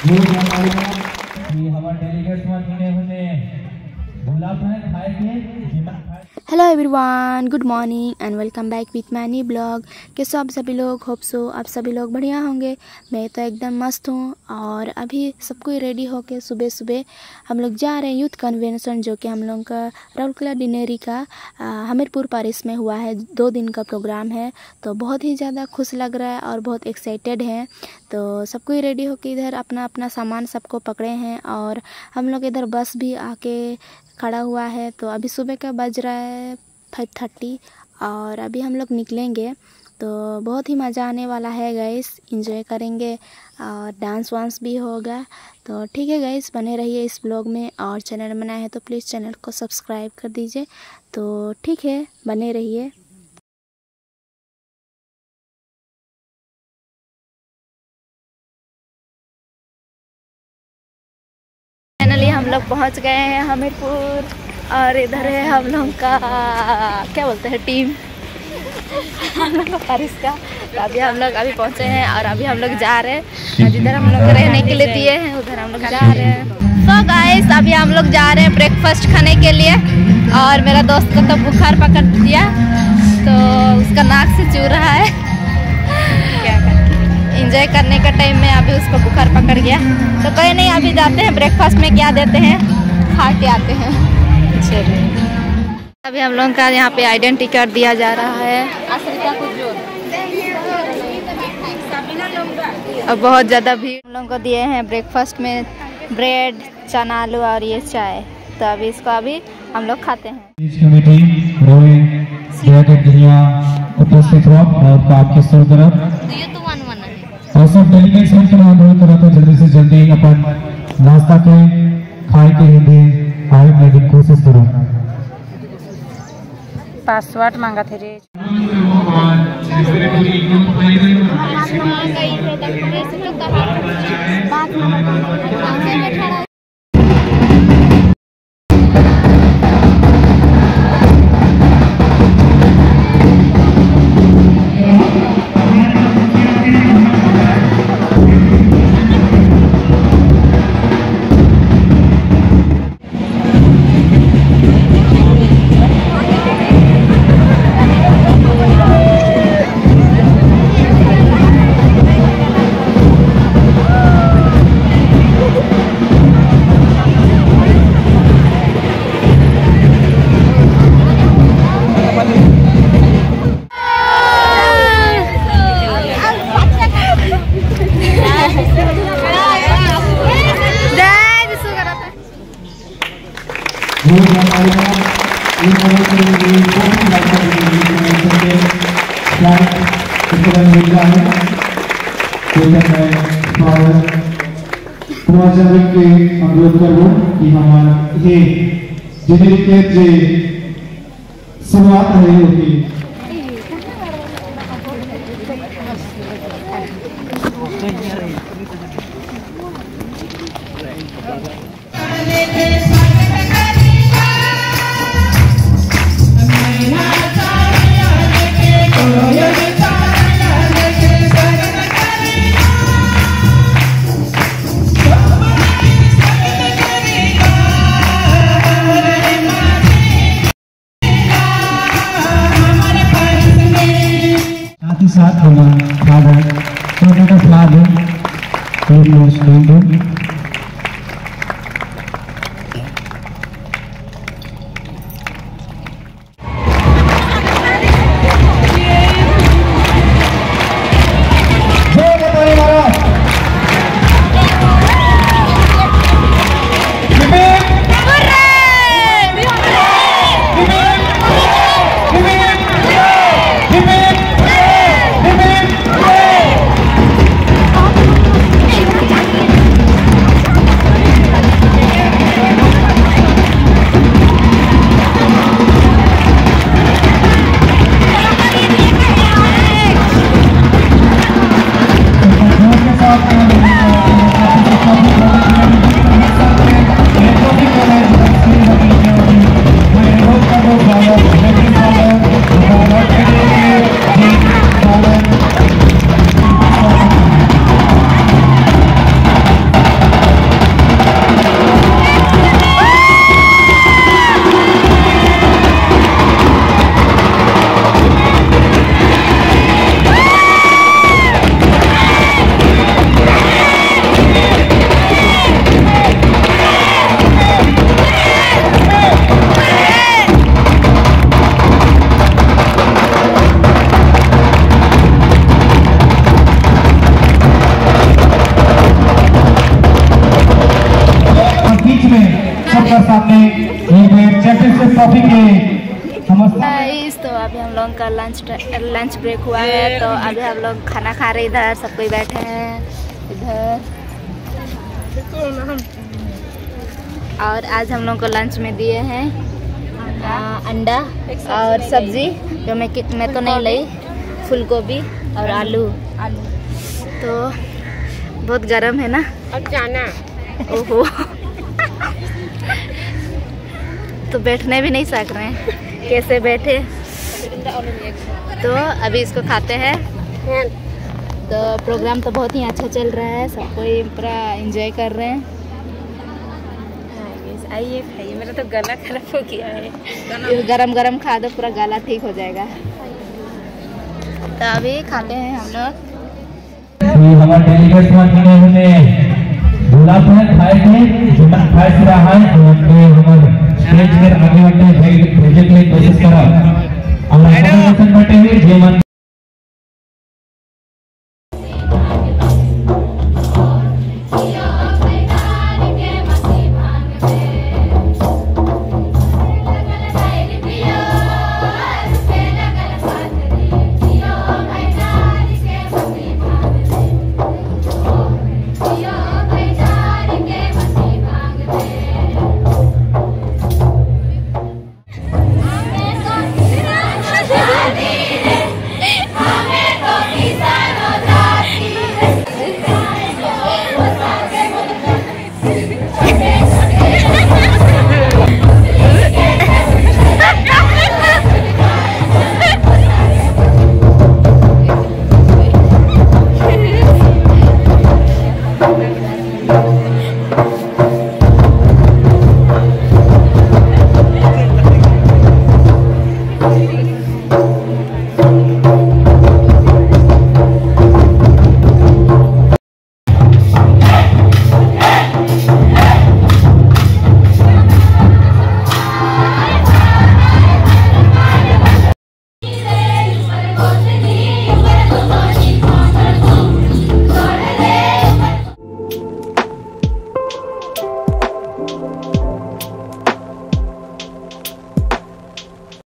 Hello everyone, good morning and welcome back with my new blog. कैसे आप सभी लोग? होप सो आप सभी लोग बढ़िया होंगे। मैं तो एकदम मस्त हूँ। और अभी सब कोई रेडी होके सुबह सुबह हम लोग जा रहे हैं यूथ कन्वेंशन, जो कि हम लोग का राउरकेला डिनेरी का हमीरपुर पारिस में हुआ है। 2 दिन का प्रोग्राम है, तो बहुत ही ज़्यादा खुश लग रहा है और बहुत एक्साइटेड हैं। तो सब कोई रेडी होके इधर अपना अपना सामान सबको पकड़े हैं और हम लोग इधर बस भी आके खड़ा हुआ है। तो अभी सुबह का बज रहा है 5:30 और अभी हम लोग निकलेंगे। तो बहुत ही मज़ा आने वाला है गाइस, एंजॉय करेंगे और डांस वांस भी होगा। तो ठीक है गाइस, बने रहिए इस ब्लॉग में। और चैनल बनाया है तो प्लीज़ चैनल को सब्सक्राइब कर दीजिए। तो ठीक है, बने रहिए। फाइनली हम लोग पहुंच गए हैं हमीरपुर और इधर है हम लोग का क्या बोलते हैं टीम हम लोग का पारिस का। तो अभी हम लोग पहुंचे हैं और अभी हम लोग जा रहे हैं जिधर हम लोग रहने के लिए दिए हैं, उधर हम लोग जा रहे हैं। तो गाइस अभी हम लोग जा रहे हैं ब्रेकफास्ट खाने के लिए। और मेरा दोस्त को तो बुखार पकड़ दिया, तो उसका नाक से चू रहा है। एंजॉय करने का टाइम में अभी उसको बुखार पकड़ गया। तो कोई नहीं, अभी जाते हैं ब्रेकफास्ट में क्या देते हैं खा के आते हैं। चलिए, अभी हम लोगों का यहाँ पे आइडेंटिटी कार्ड दिया जा रहा है। और बहुत ज़्यादा भीड़। हम लोगों को दिए हैं ब्रेकफास्ट में ब्रेड, चना, आलू और ये चाय। तो अभी इसको अभी हम लोग खाते हैं। उपस्थित हुआ और आपके सब तरफ और सब डेलीगेट्स हैं, तो अनुरोध करा था जल्दी से जल्दी अपन नाश्ता के खाए के हिंदी आए की कोशिश करो। पासवर्ड मांगा थे रे। अनुरोध करूँ कि हमारे ये जिले के जो शुरुआत है होगी साथ होगा फादर छोटा का फादर सबका सामने एक चैंपियनशिप ट्रॉफी के गाइस, तो अभी हम लोगों का लंच ब्रेक हुआ है। तो अभी हम लोग खाना खा रहे इधर, सब कोई बैठे हैं इधर। और आज हम लोग को लंच में दिए हैं अंडा और सब्जी, जो मैं तो नहीं लाई, फूल गोभी और आलू। तो बहुत गर्म है ना, अब जाना। ओहो तो बैठने भी नहीं सक रहे हैं, कैसे बैठे। तो अभी इसको खाते हैं। तो प्रोग्राम तो बहुत ही अच्छा चल रहा है, सब कोई पूरा एंजॉय कर रहे हैं। आइए खाइए, मेरा तो गला खराब हो गया है। गरम गरम खा दो, पूरा गला ठीक हो जाएगा। तो अभी खाते हैं हम लोग। हमारे डेलीगेट्स जिन्होंने गुलाब खाए थे, जो खाए रहा है